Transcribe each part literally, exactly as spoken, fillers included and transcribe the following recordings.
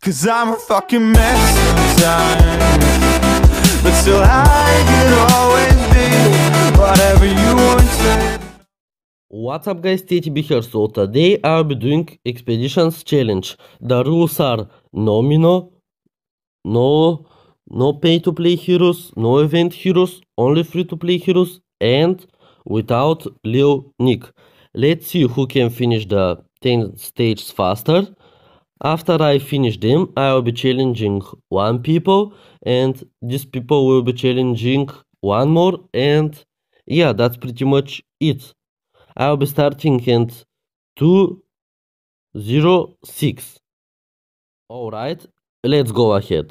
Cause I'm a fucking mess sometimes, but still I could always be whatever you wanted. What's up guys, T T B here. So today I'll be doing Expeditions Challenge. The rules are no Mino, no, no pay to play heroes, no event heroes, only free to play heroes, and without Lil Nick. Let's see who can finish the ten stages faster. After I finish them, I will be challenging one people, and these people will be challenging one more, and yeah, that's pretty much it. I'll be starting at two zero six. Alright, let's go ahead.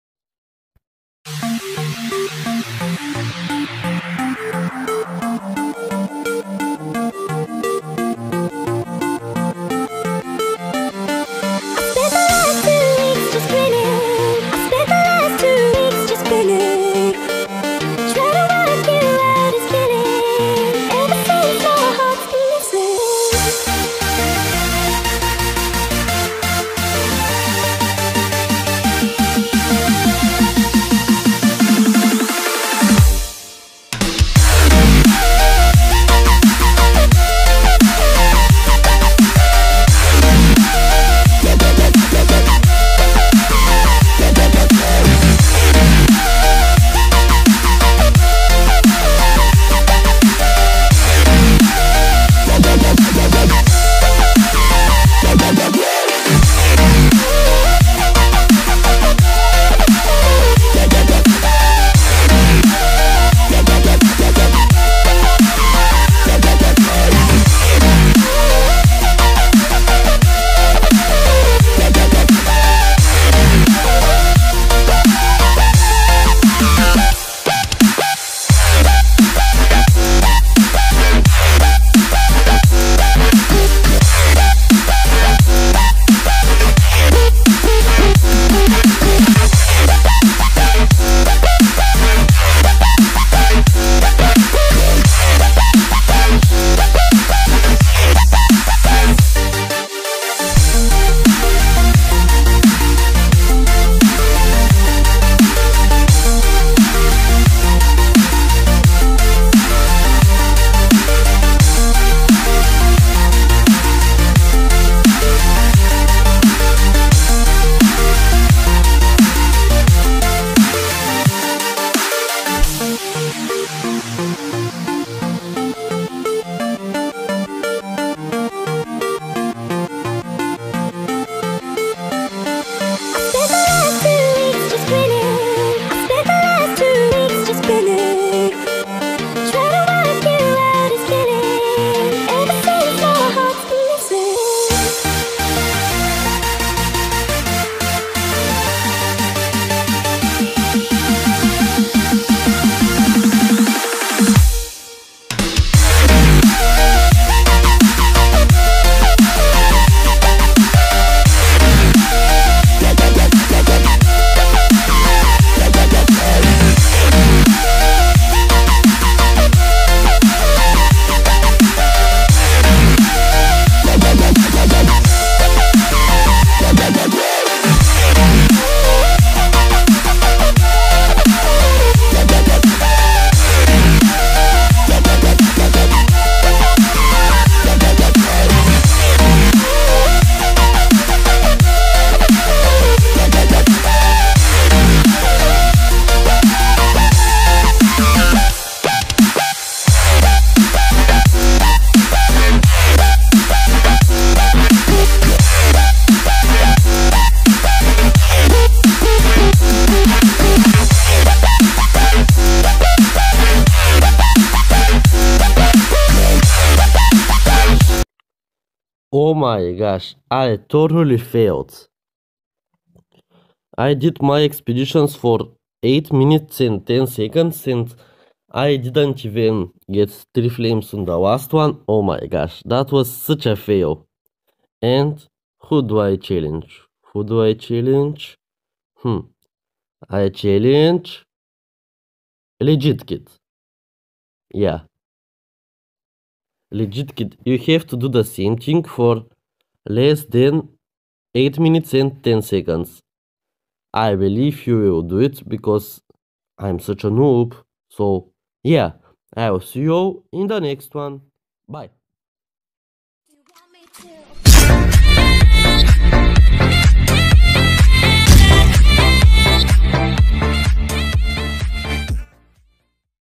Oh my gosh, I totally failed. I did my expeditions for eight minutes and ten seconds and I didn't even get three flames on the last one. Oh my gosh, that was such a fail. And who do I challenge? Who do I challenge? Hmm. I challenge Legit Kid. Yeah. Legit Kid, you have to do the same thing for less than eight minutes and ten seconds. I believe you will do it because I'm such a noob. So yeah, I will see you all in the next one. Bye.